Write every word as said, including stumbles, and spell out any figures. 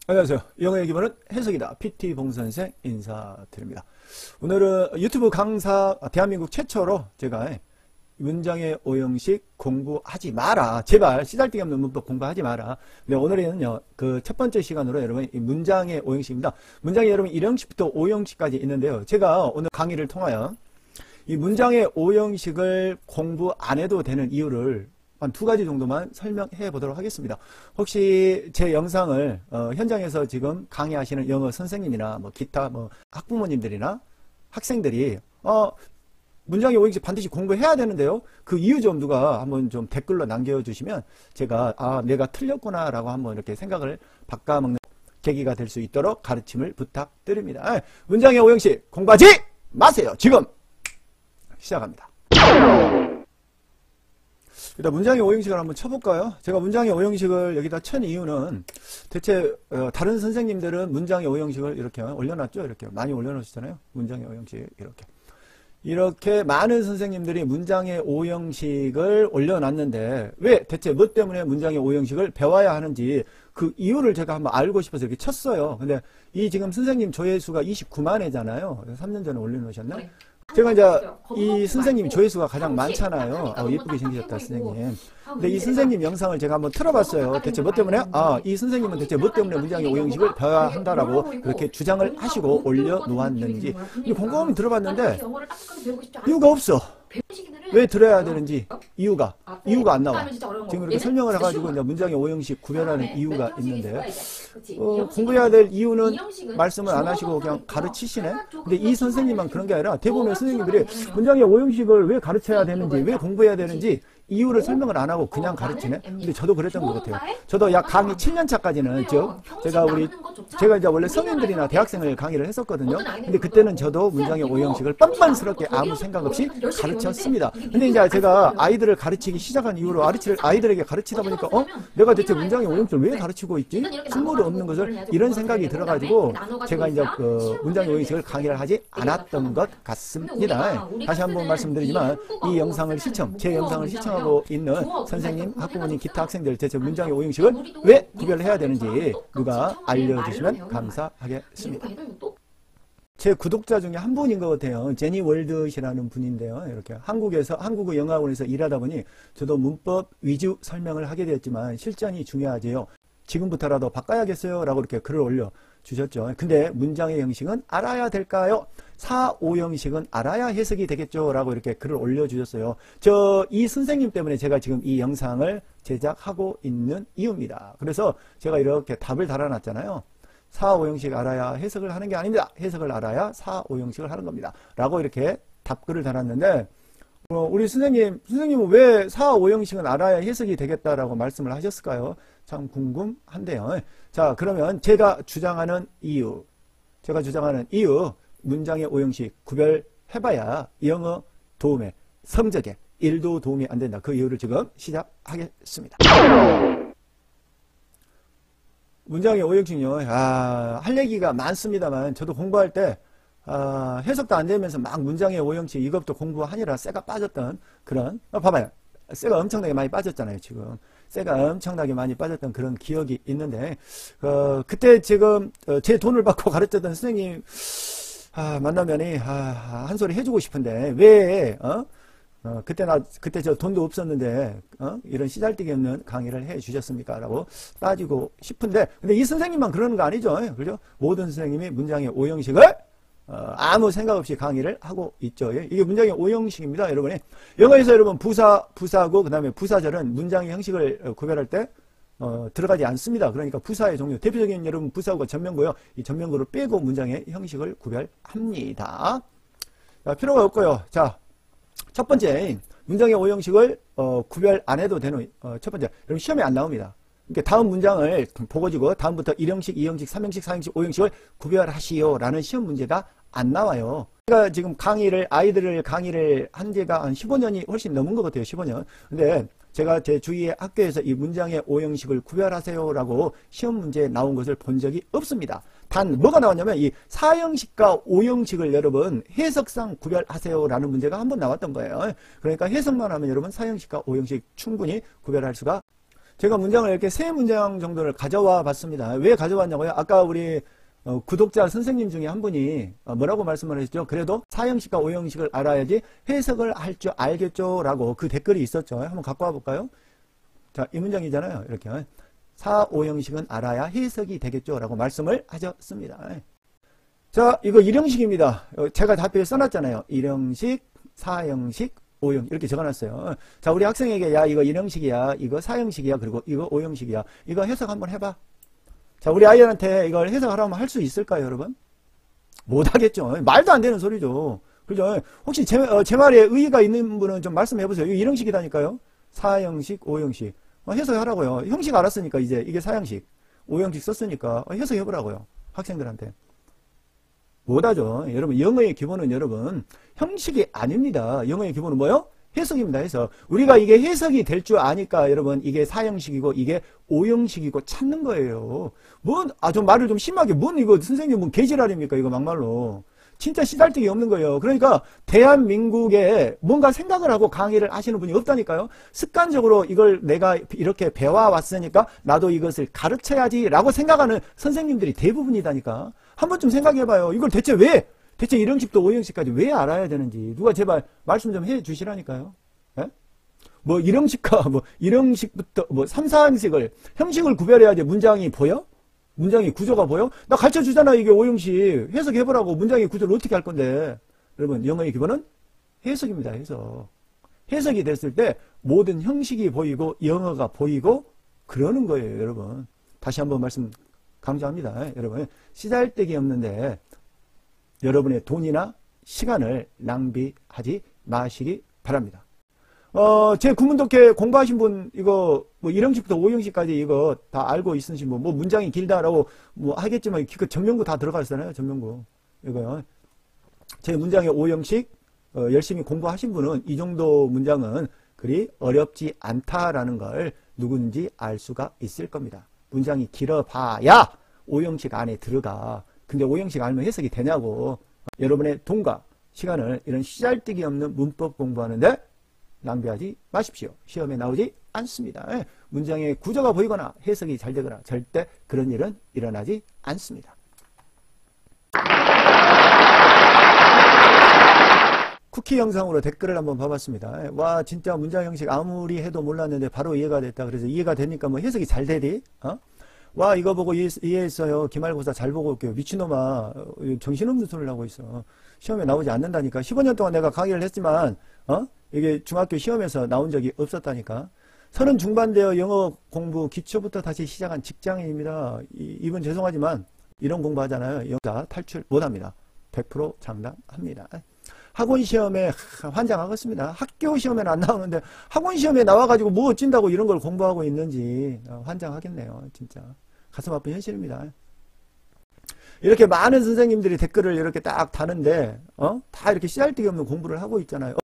안녕하세요. 영어의 기본은 해석이다. 피티 봉선생 인사드립니다. 오늘은 유튜브 강사 대한민국 최초로 제가 문장의 오형식 공부하지 마라. 제발 쓰잘데기 없는 문법 공부하지 마라. 근데 오늘은요, 그 첫 번째 시간으로 여러분 이 문장의 오형식입니다. 문장이 여러분 일 형식부터 오 형식까지 있는데요. 제가 오늘 강의를 통하여 이 문장의 오형식을 공부 안 해도 되는 이유를 한 두 가지 정도만 설명해 보도록 하겠습니다. 혹시 제 영상을 어, 현장에서 지금 강의하시는 영어 선생님이나 뭐 기타 뭐 학부모님들이나 학생들이 어, 문장의 오형식 반드시 공부해야 되는데요. 그 이유 좀 누가 한번 좀 댓글로 남겨주시면 제가 아 내가 틀렸구나 라고 한번 이렇게 생각을 바꿔먹는 계기가 될 수 있도록 가르침을 부탁드립니다. 아, 문장의 오형식 공부하지 마세요. 지금 시작합니다. 일단 문장의 오형식을 한번 쳐볼까요? 제가 문장의 오형식을 여기다 친 이유는 대체 어, 다른 선생님들은 문장의 오형식을 이렇게 올려놨죠? 이렇게 많이 올려놓으시잖아요. 문장의 오형식 이렇게 이렇게 많은 선생님들이 문장의 오형식을 올려놨는데 왜 대체 뭐 때문에 문장의 오형식을 배워야 하는지 그 이유를 제가 한번 알고 싶어서 이렇게 쳤어요. 근데 이 지금 선생님 조회수가 이십구만 회잖아요. 삼 년 전에 올려놓으셨나? 네. 제가 이제 이 선생님 조회수가 가장 많잖아요. 아, 예쁘게 생기셨다 선생님. 근데 이 선생님 영상을 제가 한번 틀어봤어요. 대체 뭐 때문에? 아, 이 선생님은 대체 뭐 때문에 문장의 오형식을 배워야 한다라고 그렇게 주장을 하시고 올려놓았는지 이 곰곰이 들어봤는데 이유가 없어. 왜 들어야 되는지 이유가 이유가 안 나와. 지금 이렇게 설명을 해가지고 이제 문장의 오형식 구별하는 이유가 있는데 어, 공부해야 될 이유는 말씀을 안 하시고 그냥 가르치시네. 근데 이 선생님만 그런 게 아니라 대부분의 선생님들이 문장의 오형식을 왜 가르쳐야 되는지 왜 공부해야 되는지 이유를 설명을 안 하고 그냥 가르치네. 근데 저도 그랬던 것 같아요. 저도 약 강의 칠 년 차까지는 즉 제가 우리 제가 이제 원래 성인들이나 대학생을 강의를 했었거든요. 근데 그때는 저도 문장의 오형식을 뻔뻔스럽게 아무 생각 없이 가르쳤습니다. 근데 이제 제가 아이들을 가르치기 시작한 이후로 아이들, 아이들에게 가르치다 보니까 어? 내가 대체 문장의 오형식을 왜 가르치고 있지? 쓸모도 없는 것을 이런 생각이 들어가지고 제가 이제 그 문장의 오형식을 강의를 하지 않았던 것 같습니다. 다시 한번 말씀드리지만 이 영상을 시청, 제 영상을 시청 하고 있는 선생님, 학부모님, 기타 학생들 대체 문장의 오형식을 왜 구별해야 되는지 누가 알려주시면 감사하겠습니다. 제 구독자 중에 한 분인 것 같아요. 제니 월드시라는 분인데요. 이렇게 한국에서 한국어 영어학원에서 일하다 보니 저도 문법 위주 설명을 하게 되었지만 실전이 중요하지요. 지금부터라도 바꿔야겠어요 라고 이렇게 글을 올려 주셨죠. 근데 문장의 형식은 알아야 될까요? 사, 오 형식은 알아야 해석이 되겠죠 라고 이렇게 글을 올려주셨어요. 저 이 선생님 때문에 제가 지금 이 영상을 제작하고 있는 이유입니다. 그래서 제가 이렇게 답을 달아놨잖아요. 사, 오 형식 알아야 해석을 하는 게 아닙니다. 해석을 알아야 사, 오 형식을 하는 겁니다. 라고 이렇게 답글을 달았는데 어, 우리 선생님, 선생님은 왜 사, 오 형식은 알아야 해석이 되겠다라고 말씀을 하셨을까요? 참 궁금한데요. 자, 그러면 제가 주장하는 이유, 제가 주장하는 이유, 문장의 오형식 구별해봐야 영어 도움에, 성적에 일도 도움이 안 된다. 그 이유를 지금 시작하겠습니다. 문장의 오형식요. 아, 할 얘기가 많습니다만 저도 공부할 때 아, 해석도 안 되면서 막 문장의 오형식 이것도 공부하느라 쇠가 빠졌던 그런 어, 봐봐요. 쇠가 엄청나게 많이 빠졌잖아요. 지금 쇠가 엄청나게 많이 빠졌던 그런 기억이 있는데 어, 그때 지금 어, 제 돈을 받고 가르쳤던 선생님 아, 만나면이 아, 한 소리 해주고 싶은데 왜 어? 어, 그때 나 그때 저 돈도 없었는데 어? 이런 시잘데기 없는 강의를 해 주셨습니까? 라고 따지고 싶은데 근데 이 선생님만 그러는 거 아니죠? 그죠? 모든 선생님이 문장의 오형식을 어, 아무 생각 없이 강의를 하고 있죠. 이게 문장의 오형식입니다. 여러분이 영어에서 여러분 부사, 부사고 그 다음에 부사절은 문장의 형식을 구별할 때 어, 들어가지 않습니다. 그러니까 부사의 종류 대표적인 여러분 부사구가 전면구요. 이 전면구를 빼고 문장의 형식을 구별합니다. 자, 필요가 없고요. 자, 첫 번째 문장의 오형식을 어, 구별 안 해도 되는 어, 첫 번째 여러분 시험에 안 나옵니다. 그러니까 다음 문장을 보고지고 다음부터 일 형식, 이 형식, 삼 형식, 사 형식, 오 형식을 구별하시오 라는 시험 문제가 안 나와요. 제가 지금 강의를 아이들을 강의를 한 지가 한 십오 년이 훨씬 넘은 것 같아요. 십오 년. 근데 제가 제 주위의 학교에서 이 문장의 오형식을 구별하세요 라고 시험 문제에 나온 것을 본 적이 없습니다. 단 뭐가 나왔냐면 이 사 형식과 오 형식을 여러분 해석상 구별하세요 라는 문제가 한번 나왔던 거예요. 그러니까 해석만 하면 여러분 사 형식과 오 형식 충분히 구별할 수가 제가 문장을 이렇게 세 문장 정도를 가져와 봤습니다. 왜 가져왔냐고요? 아까 우리 어, 구독자 선생님 중에 한 분이 어, 뭐라고 말씀을 하셨죠? 그래도 사형식과 오형식을 알아야지 해석을 할 줄 알겠죠? 라고 그 댓글이 있었죠. 한번 갖고 와 볼까요? 자, 이 문장이잖아요. 이렇게. 사, 오형식은 알아야 해석이 되겠죠? 라고 말씀을 하셨습니다. 자, 이거 일형식입니다. 제가 답변에 써놨잖아요. 일형식, 사형식, 오형 이렇게 적어놨어요. 자, 우리 학생에게 야 이거 일형식이야, 이거 사형식이야, 그리고 이거 오형식이야. 이거 해석 한번 해봐. 자, 우리 아이들한테 이걸 해석하라면 할 수 있을까요, 여러분? 못하겠죠. 말도 안 되는 소리죠. 그죠? 혹시 제, 어, 제 말에 의의가 있는 분은 좀 말씀해보세요. 이거 일형식이라니까요. 사형식, 오형식. 어, 해석하라고요. 형식 알았으니까 이제 이게 사형식, 오형식 썼으니까 어, 해석해보라고요. 학생들한테. 못하죠. 여러분, 영어의 기본은 여러분 형식이 아닙니다. 영어의 기본은 뭐요? 해석입니다. 해석. 우리가 이게 해석이 될 줄 아니까 여러분 이게 사형식이고 이게 오형식이고 찾는 거예요. 뭔, 아, 좀 말을 좀 심하게, 뭔 이거 선생님 뭔 개지랄입니까? 이거 막말로. 진짜 씨달뜨기 없는 거예요. 그러니까 대한민국에 뭔가 생각을 하고 강의를 하시는 분이 없다니까요. 습관적으로 이걸 내가 이렇게 배워왔으니까 나도 이것을 가르쳐야지 라고 생각하는 선생님들이 대부분이다니까. 한 번쯤 생각해봐요. 이걸 대체 왜, 대체 일형식도 오형식까지 왜 알아야 되는지 누가 제발 말씀 좀 해 주시라니까요. 예? 뭐 일형식과 뭐 일형식부터 뭐 삼, 사형식을 형식을 구별해야지 문장이 보여? 문장의 구조가 보여? 나 가르쳐 주잖아. 이게 오형식. 해석해보라고. 문장의 구조를 어떻게 할 건데. 여러분, 영어의 기본은 해석입니다. 해석. 해석이 됐을 때 모든 형식이 보이고 영어가 보이고 그러는 거예요. 여러분. 다시 한번 말씀 강조합니다. 여러분, 씨잘데기 없는데 여러분의 돈이나 시간을 낭비하지 마시기 바랍니다. 어, 제 구문독해 공부하신 분, 이거, 뭐, 일형식부터 오형식까지 이거 다 알고 있으신 분, 뭐, 문장이 길다라고, 뭐, 하겠지만, 그 전명구 다 들어가 있잖아요, 전명구. 이거요. 제 문장의 오형식, 어, 열심히 공부하신 분은 이 정도 문장은 그리 어렵지 않다라는 걸 누군지 알 수가 있을 겁니다. 문장이 길어봐야 오형식 안에 들어가. 근데 오형식 알면 해석이 되냐고. 여러분의 돈과 시간을 이런 씨잘데기 없는 문법 공부하는데 낭비하지 마십시오. 시험에 나오지 않습니다. 예, 문장의 구조가 보이거나 해석이 잘 되거나 절대 그런 일은 일어나지 않습니다. 쿠키 영상으로 댓글을 한번 봐봤습니다. 예, 와 진짜 문장 형식 아무리 해도 몰랐는데 바로 이해가 됐다. 그래서 이해가 되니까 뭐 해석이 잘 되디? 어? 와 이거 보고 이해, 이해했어요. 기말고사 잘 보고 올게요. 미친놈아 정신없는 소리를 하고 있어. 시험에 나오지 않는다니까. 십오 년 동안 내가 강의를 했지만 어? 이게 중학교 시험에서 나온 적이 없었다니까. 서른 중반되어 영어 공부 기초부터 다시 시작한 직장인입니다. 이, 이분 죄송하지만 이런 공부하잖아요. 영어 탈출 못합니다. 백 퍼센트 장담합니다. 학원 시험에 환장하겠습니다. 학교 시험에는 안 나오는데 학원 시험에 나와가지고 뭐 어찐다고 이런 걸 공부하고 있는지 환장하겠네요. 진짜 가슴 아픈 현실입니다. 이렇게 많은 선생님들이 댓글을 이렇게 딱 다는데 어? 다 이렇게 씨알데기 없는 공부를 하고 있잖아요.